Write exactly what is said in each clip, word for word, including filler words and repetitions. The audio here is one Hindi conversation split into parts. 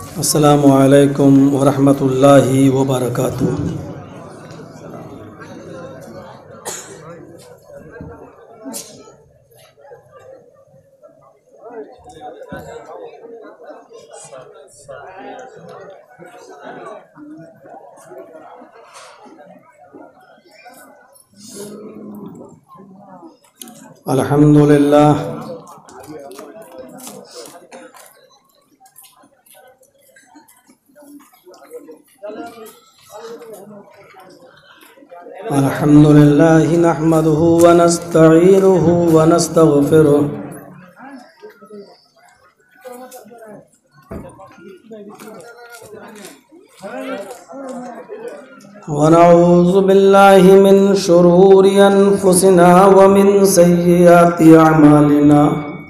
अस्सलामु अलैकुम वरहमतुल्लाहि वबरकातुहू। अल्हम्दुलिल्लाह अल्हम्दुलिल्लाहि नहमदुहु व नस्तईनुहु व नस्तगफिरुह व नऊज़ु बिल्लाहि मिन शुरूरि अनफुसिना व मिन सय्यिआति अमालिना।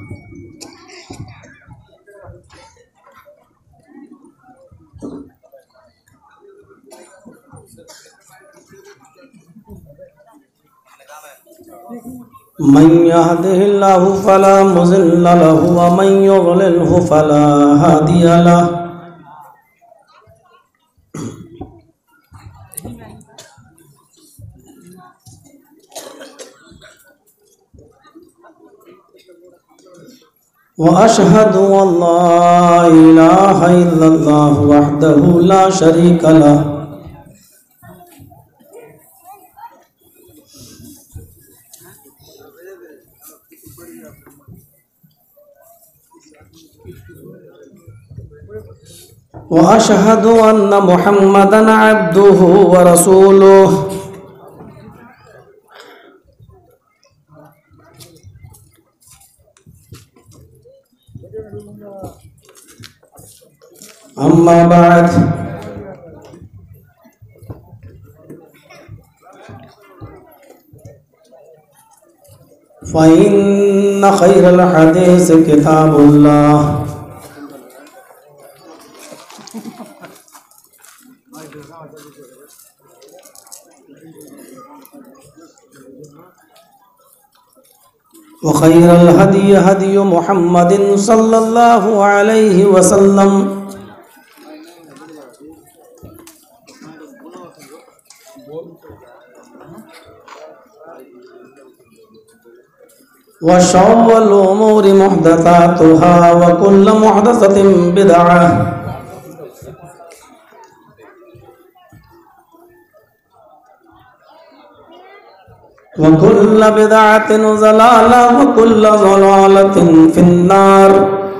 मन यहदिहिल्लाहु फला मुज़िल्ल लहु व मन युज़लिल्हु फला हादिय लहु। व अशहदु अल्ला इलाहा इल्लल्लाहु वहदहु ला शरीक लहु व अशहदु अन्न मुहम्मदन अब्दुहु व रसूलुहु। अम्मा बाद फ़इन्न खैरल हदीस किताबुल्लाह व खैरल हदी हदी मुहम्मदिन सल्लल्लाहु अलैहि वसल्लम व शर्रुल उमूरि मुहदसातुहा व कुल्लु मुहदसतिन बिदअह व कुल्लु बिदअतिन ज़लाला व कुल्लु ज़लालतिन फिन्नार।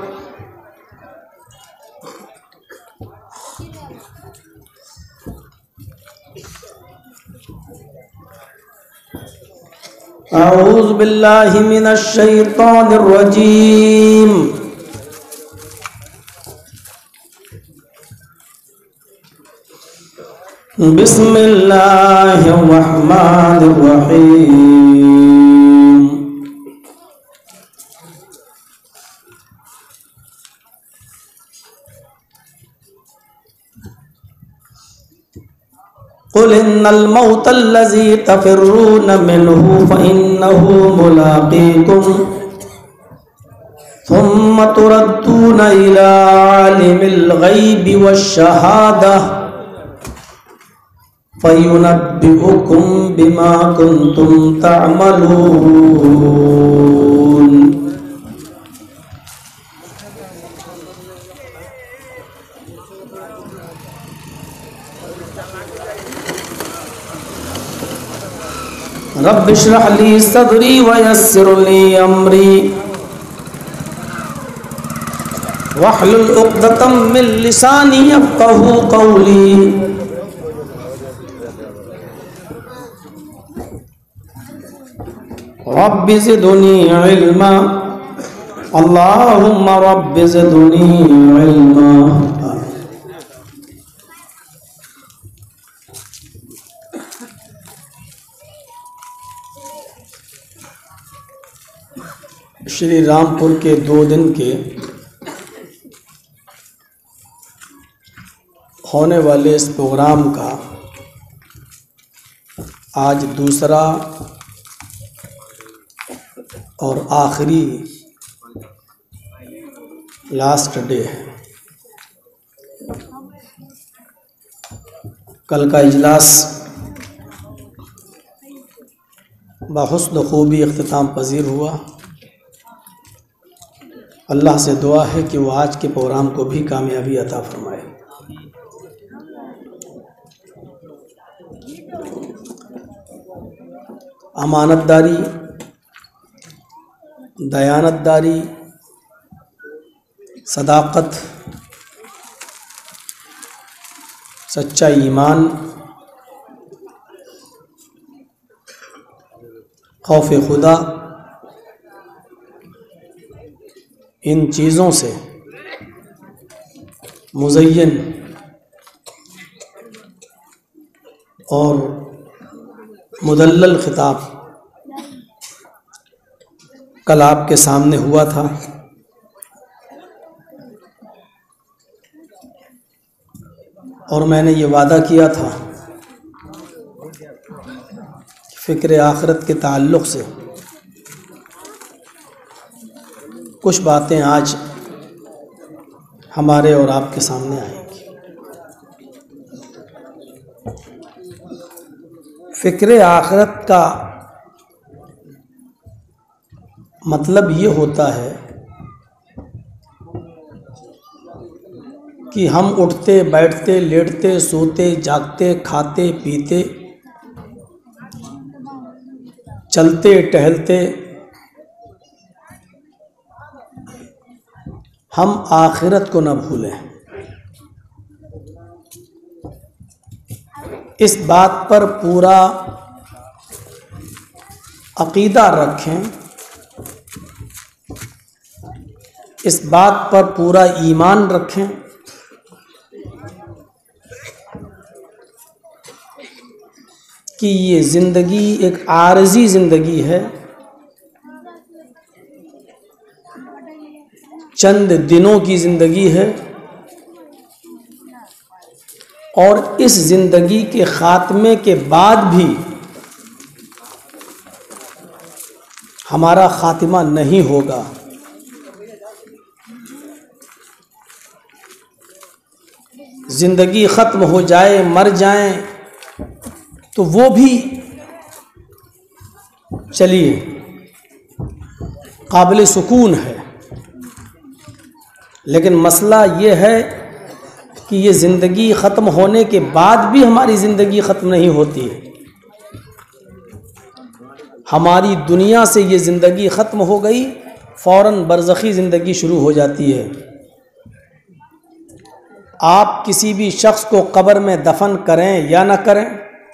अऊज़ु बिल्लाहि मिनश शैतानिर रजीम। बिस्मिल्लाहिर रहमानिर रहीम। कुल इन्नल मौतल्लज़ी तफ़िर्रून मिन्हु फ़इन्नहु मुलाक़ीकुम थुम्मा तुरद्दूना इला आलिमिल ग़ैबि वश्शहादह फ़युनब्बिउकुम बिमा कुन्तुम तअमलून। रब्बि इश्रह ली सदरी व यस्सिर ली अमरी वहलुल उक़दतम मिन लिसानी यफ़क़हू क़ौली। रब्बि ज़िदनी इल्मा अल्लाहुम्मा रब्बि ज़िदनी इल्मा। श्री रामपुर के दो दिन के होने वाले इस प्रोग्राम का आज दूसरा और आखिरी लास्ट डे है। कल का इजलास बहुस्न खूबी इख्तिताम पजीर हुआ। अल्लाह से दुआ है कि वो आज के प्रोग्राम को भी कामयाबी अता फरमाए। अमानतदारी, दयानतदारी, सदाकत, सच्चा ईमान, खौफ खुदा, इन चीज़ों से मुज़य्यन और मुदल्लल खिताब कल आपके सामने हुआ था। और मैंने ये वादा किया था कि फ़िक्र आखिरत के ताल्लुक़ से कुछ बातें आज हमारे और आपके सामने आएंगी। फ़िक्र आखिरत का मतलब ये होता है कि हम उठते बैठते लेटते सोते जागते खाते पीते चलते टहलते हम आखिरत को न भूलें। इस बात पर पूरा अकीदा रखें, इस बात पर पूरा ईमान रखें कि ये ज़िंदगी एक आरज़ी ज़िंदगी है, चंद दिनों की ज़िंदगी है और इस ज़िंदगी के ख़ात्मे के बाद भी हमारा ख़ात्मा नहीं होगा। ज़िंदगी ख़त्म हो जाए, मर जाएं तो वो भी चलिए काबिल सुकून है, लेकिन मसला ये है कि ये ज़िंदगी ख़त्म होने के बाद भी हमारी ज़िंदगी ख़त्म नहीं होती है। हमारी दुनिया से ये ज़िंदगी ख़त्म हो गई, फ़ौरन बरज़खी ज़िंदगी शुरू हो जाती है। आप किसी भी शख्स को कब्र में दफन करें या ना करें,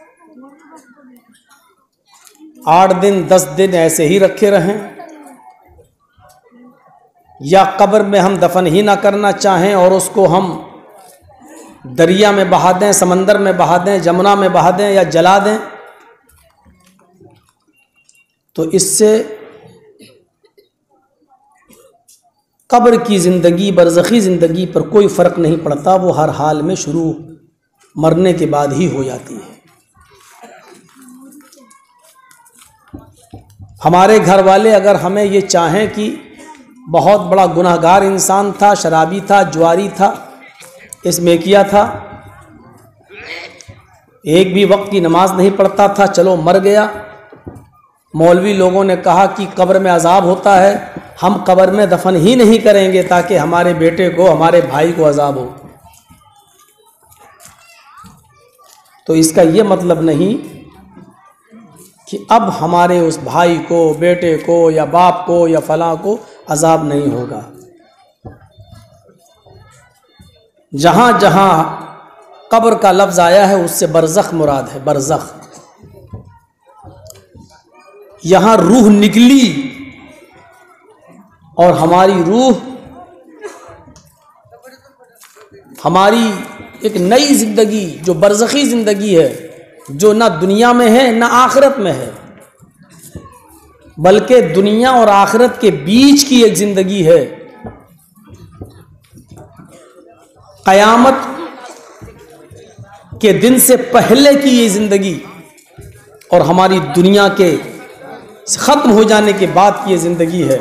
आठ दिन दस दिन ऐसे ही रखे रहें, या कब्र में हम दफन ही ना करना चाहें और उसको हम दरिया में बहा दें, समंदर में बहा दें, जमुना में बहा दें या जला दें, तो इससे कब्र की ज़िंदगी, बरज़खी ज़िंदगी पर कोई फ़र्क नहीं पड़ता। वो हर हाल में शुरू मरने के बाद ही हो जाती है। हमारे घर वाले अगर हमें ये चाहें कि बहुत बड़ा गुनहगार इंसान था, शराबी था, जुआरी था, इसमें किया था, एक भी वक्त की नमाज नहीं पढ़ता था, चलो मर गया, मौलवी लोगों ने कहा कि कब्र में अजाब होता है, हम कब्र में दफन ही नहीं करेंगे ताकि हमारे बेटे को, हमारे भाई को अजाब हो। तो इसका ये मतलब नहीं कि अब हमारे उस भाई को, बेटे को या बाप को या फलां को अजाब नहीं होगा। जहाँ जहाँ कब्र का लफ्ज़ आया है उससे बरज़ख मुराद है, बरज़ख। यहाँ रूह निकली और हमारी रूह, हमारी एक नई ज़िंदगी जो बरज़खी ज़िंदगी है, जो ना दुनिया में है ना आखिरत में है, बल्कि दुनिया और आखिरत के बीच की एक ज़िंदगी है। क़यामत के दिन से पहले की ये ज़िंदगी और हमारी दुनिया के ख़त्म हो जाने के बाद की ये ज़िंदगी है।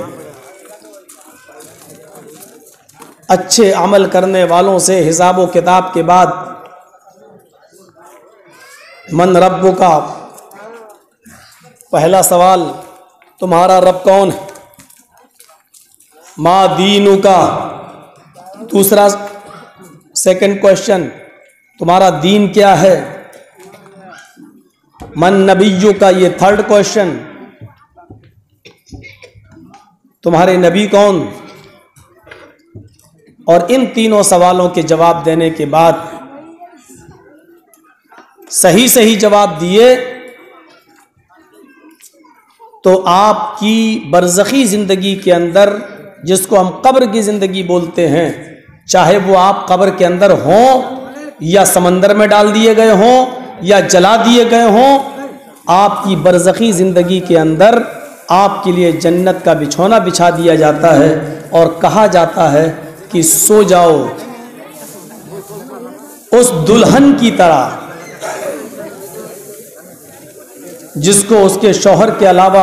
अच्छे अमल करने वालों से हिसाब व किताब के बाद मन रब्बु का, पहला सवाल तुम्हारा रब कौन है। मा दीनु का, दूसरा सेकंड क्वेश्चन तुम्हारा दीन क्या है। मन नबिय्यु का, ये थर्ड क्वेश्चन तुम्हारे नबी कौन। और इन तीनों सवालों के जवाब देने के बाद सही सही जवाब दिए तो आपकी बरज़खी ज़िंदगी के अंदर, जिसको हम कब्र की ज़िंदगी बोलते हैं, चाहे वो आप कब्र के अंदर हों या समंदर में डाल दिए गए हों या जला दिए गए हों, आपकी बरज़खी ज़िंदगी के अंदर आपके लिए जन्नत का बिछौना बिछा दिया जाता है और कहा जाता है कि सो जाओ उस दुल्हन की तरह जिसको उसके शौहर के अलावा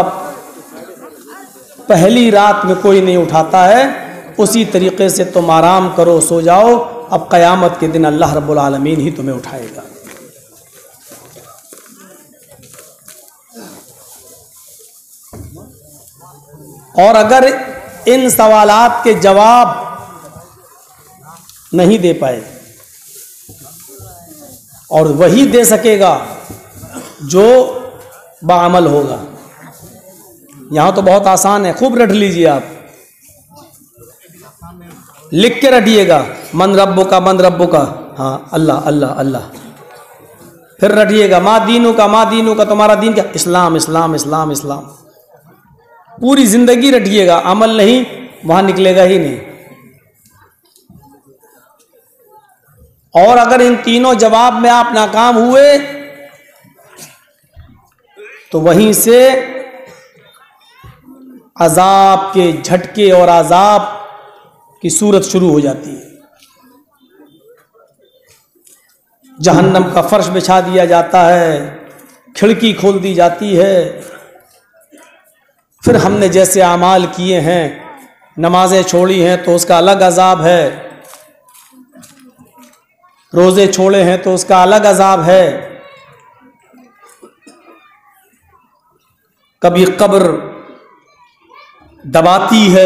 पहली रात में कोई नहीं उठाता है। उसी तरीके से तुम आराम करो, सो जाओ। अब क़यामत के दिन अल्लाह रब्बुल आलमीन ही तुम्हें उठाएगा। और अगर इन सवालात के जवाब नहीं दे पाए, और वही दे सकेगा जो बाअमल होगा। यहां तो बहुत आसान है, खूब रट लीजिए, आप लिख के रटिएगा। मन रब्बु का, मन रब्बु का, हाँ अल्लाह अल्लाह अल्लाह। फिर रटिएगा मा दीनु का, मा दीनु का, तुम्हारा दीन क्या। इस्लाम इस्लाम इस्लाम इस्लाम। पूरी जिंदगी रटिएगा, अमल नहीं, वहां निकलेगा ही नहीं। और अगर इन तीनों जवाब में आप नाकाम हुए तो वहीं से अजाब के झटके और अजाब की सूरत शुरू हो जाती है। जहन्नम का फर्श बिछा दिया जाता है, खिड़की खोल दी जाती है। फिर हमने जैसे आमाल किए हैं, नमाजें छोड़ी हैं तो उसका अलग अजाब है, रोज़े छोड़े हैं तो उसका अलग अजाब है। कभी कब्र दबाती है,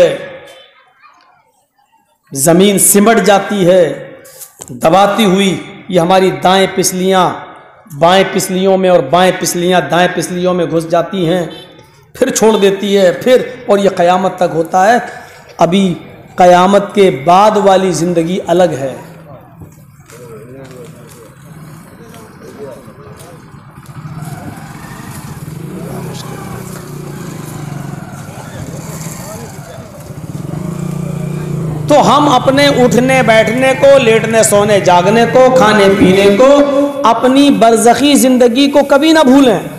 ज़मीन सिमट जाती है, दबाती हुई ये हमारी दाएं पिसलियाँ बाएं पिसलियों में और बाएं पिसलियाँ दाएं पिसलियों में घुस जाती हैं, फिर छोड़ देती है, फिर, और ये क़यामत तक होता है। अभी क़यामत के बाद वाली ज़िंदगी अलग है। तो हम अपने उठने बैठने को, लेटने सोने जागने को, खाने पीने को, अपनी बरज़खी ज़िंदगी को कभी ना भूलें।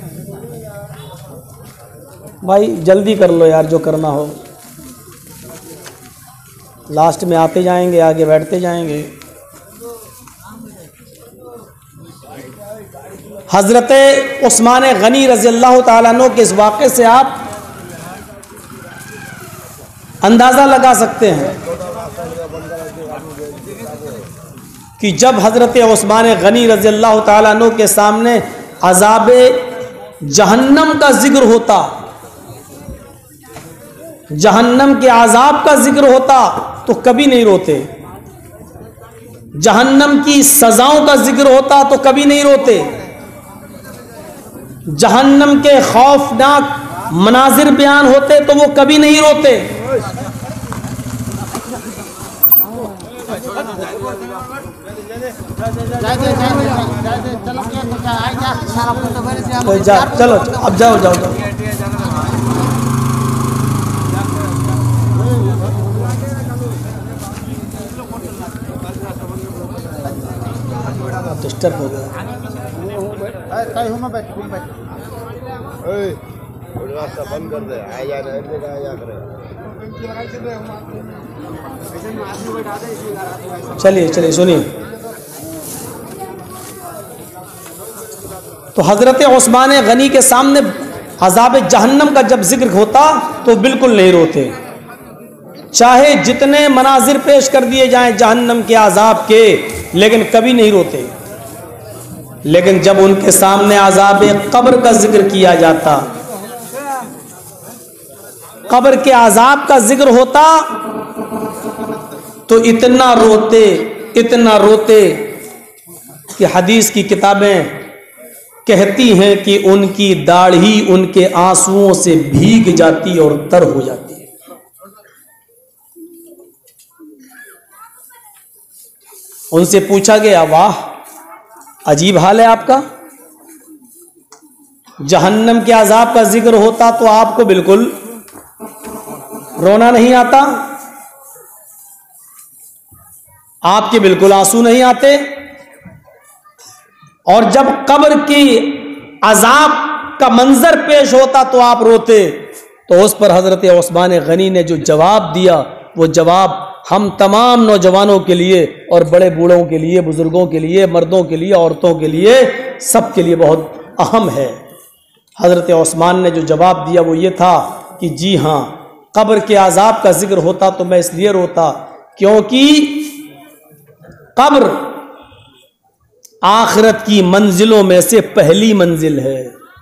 भाई जल्दी कर लो यार, जो करना हो। लास्ट में आते जाएंगे, आगे बैठते जाएंगे। हज़रत उस्मान गनी रज़ी अल्लाह ताला अन्हु के इस वाक़े से आप अंदाज़ा लगा सकते हैं कि जब हज़रत उस्मान गनी रज़ी अल्लाह ताला अन्हु के सामने अज़ाबे जहन्नम का जिक्र होता, जहन्नम के अज़ाब का जिक्र होता, तो कभी नहीं रोते। जहन्नम की सजाओं का जिक्र होता तो कभी नहीं रोते। जहन्नम के खौफनाक मनाजिर बयान होते तो वो कभी नहीं रोते। जा, चलो अब जाओ जाओ जाओ। डिस्टर्ब हो गया। बंद कर दे, आया आया चलिए चलिए सुनिए। तो हज़रत उस्मान गनी के सामने अज़ाब जहन्नम का जब जिक्र होता तो बिल्कुल नहीं रोते, चाहे जितने मनाजिर पेश कर दिए जाएं जहन्नम के अज़ाब के, लेकिन कभी नहीं रोते। लेकिन जब उनके सामने अज़ाब कब्र का जिक्र किया जाता, कब्र के अज़ाब का जिक्र होता, तो इतना रोते इतना रोते कि हदीस की किताबें कहती हैं कि उनकी दाढ़ी उनके आंसुओं से भीग जाती और तर हो जाती। उनसे पूछा गया, वाह अजीब हाल है आपका, जहन्नम के अजाब का जिक्र होता तो आपको बिल्कुल रोना नहीं आता, आपके बिल्कुल आंसू नहीं आते, और जब कब्र की अजाब का मंजर पेश होता तो आप रोते। तो उस पर हजरत उस्मान गनी ने जो जवाब दिया, वो जवाब हम तमाम नौजवानों के लिए और बड़े बूढ़ों के लिए, बुजुर्गों के लिए, मर्दों के लिए, औरतों के लिए, सब के लिए बहुत अहम है। हजरत उस्मान ने जो जवाब दिया वो ये था कि जी हाँ, कब्र के अजाब का जिक्र होता तो मैं इसलिए रोता क्योंकि कब्र आखिरत की मंजिलों में से पहली मंजिल है।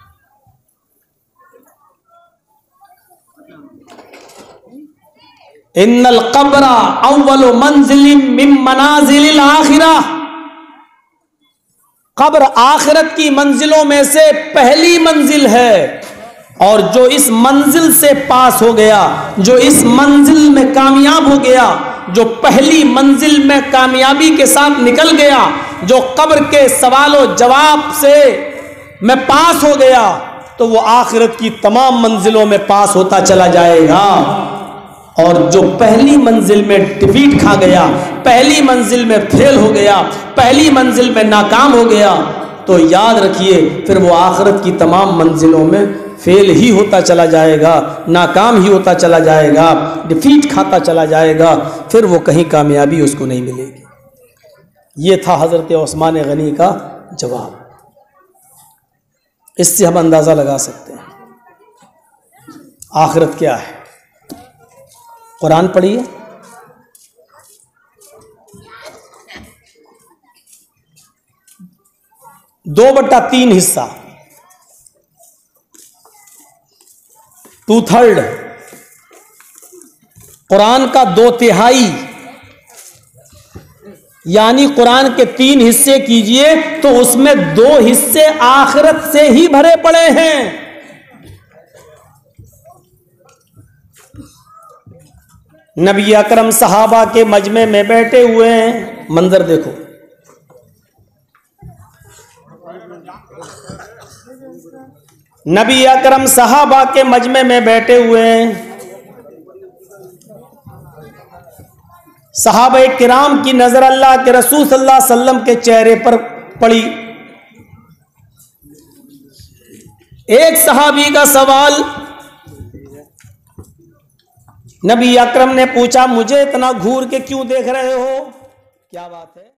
इन्नल कब्रा अव्वलु मंजिलिम मिन मनाजिलिल आखिरा, कब्र आखिरत की मंजिलों में से पहली मंजिल है, और जो इस मंजिल से पास हो गया, जो इस मंजिल में कामयाब हो गया, जो पहली मंजिल में कामयाबी के साथ निकल गया, जो कब्र के सवालों जवाब से में पास हो गया, तो वो आखिरत की तमाम मंजिलों में पास होता चला जाएगा। और जो पहली मंजिल में डिफीट खा गया, पहली मंजिल में फेल हो गया, पहली मंजिल में नाकाम हो गया, तो याद रखिए फिर वो आखिरत की तमाम मंजिलों में फेल ही होता चला जाएगा, नाकाम ही होता चला जाएगा, डिफीट खाता चला जाएगा, फिर वो कहीं कामयाबी उसको नहीं मिलेगी। ये था हज़रत उस्मान गनी का जवाब। इससे हम अंदाज़ा लगा सकते हैं आखिरत क्या है। कुरान पढ़िए, दो बट्टा तीन हिस्सा, टू थर्ड, कुरान का दो तिहाई, यानी कुरान के तीन हिस्से कीजिए तो उसमें दो हिस्से आखिरत से ही भरे पड़े हैं। नबी अकरम सहाबा के मजमे में बैठे हुए हैं, मंजर देखो, नबी अकरम सहाबा के मजमे में बैठे हुए हैं, सहाबा किराम की नजर अल्लाह के रसूल सल्लल्लाहु अलैहि वसल्लम के चेहरे पर पड़ी। एक सहाबी का सवाल, नबी अकरम ने पूछा, मुझे इतना घूर के क्यों देख रहे हो, क्या बात है?